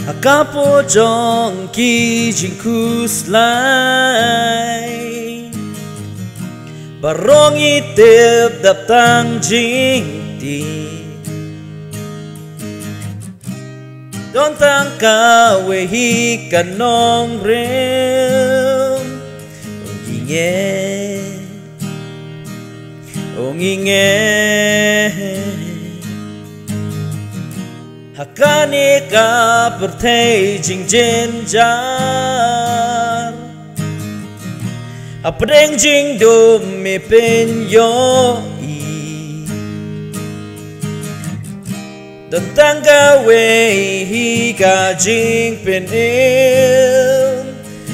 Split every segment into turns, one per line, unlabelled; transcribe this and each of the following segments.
Akapo jong ki jingkhuslai Baroh ngitip dap tang jingtieng Don tang kawei kan nongrim Kane ka pyrthei jingjynjar Hapdeng jingdum mi pen ïohi Dan tang kawei ka jingpynim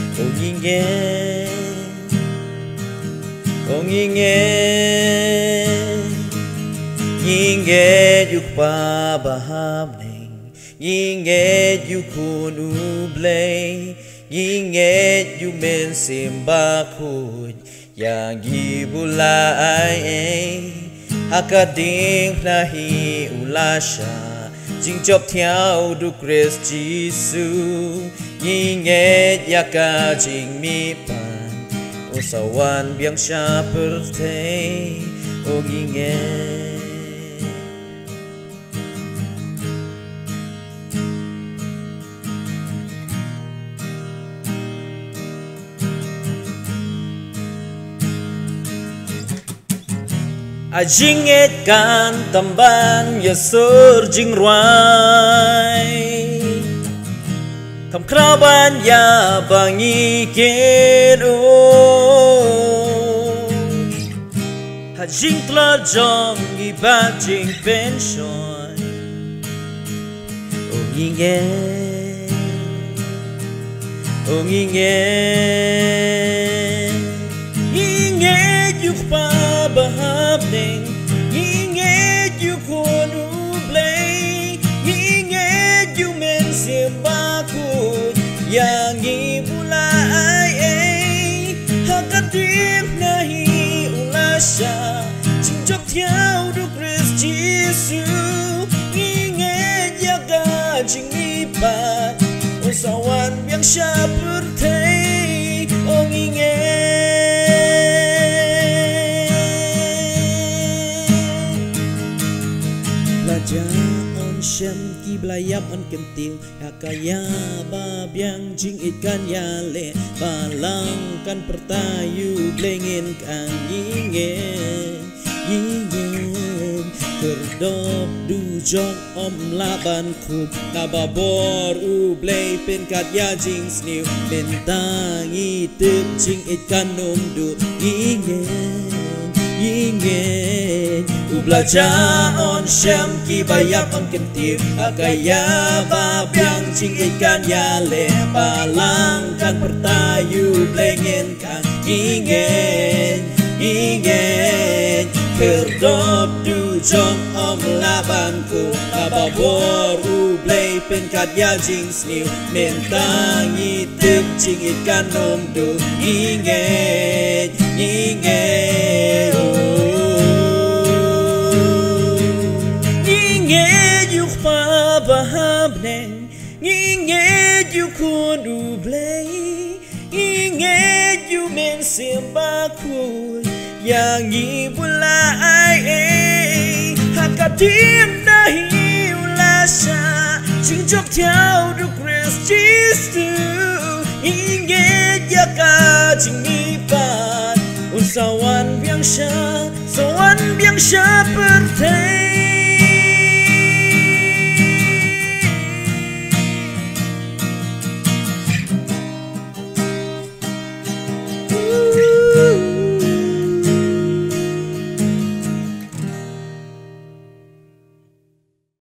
Ï'U Hapdeng Ï'U Khun U Blei Ï'U Mynsiem Bakhuid Ï'U Blei diengphna shah Jingjop thiaw du Khrist Jisu Ï'U jingmihpat usawan biang shah pyrthei Ï'U ngeit kan tamban ya sur jingruai Kam kraban ya bangi keno jingkla jong ibat jingpension Ï'U Hapdeng Ï'U Khun U Blei Ï'U Mynsiem Bakhuid Ï'U Blei diengphna shah Jingjop thiaw du Khrist Jisu Ï'U jingmihpat usawan biang shah pyrthei Mynsiem Bakhuid on kentil hakaya ba biang jingit kan yale balang kan pyrthei Ï'U Blei kan kerdop du jong laban khub kababor U Blei pen kat ya jing sniu mentang itip jingit kan nom du U belajar on syam ki bayap on kentir akaya ba biang jingit kan yale balang kan pyrthei Ï'U Blei kan kerdop du jong laban ku kababor U Blei pen kat ya jing sniu mentang itip jingit kan nom du Hapdeng Ï'U Khun U Blei Ï'U Mynsiem Bakhuid Ï'U Blei diengphna shah Jingjop thiaw du Khrist Jisu Ï'U jingmihpat usawan biang shah pyrthei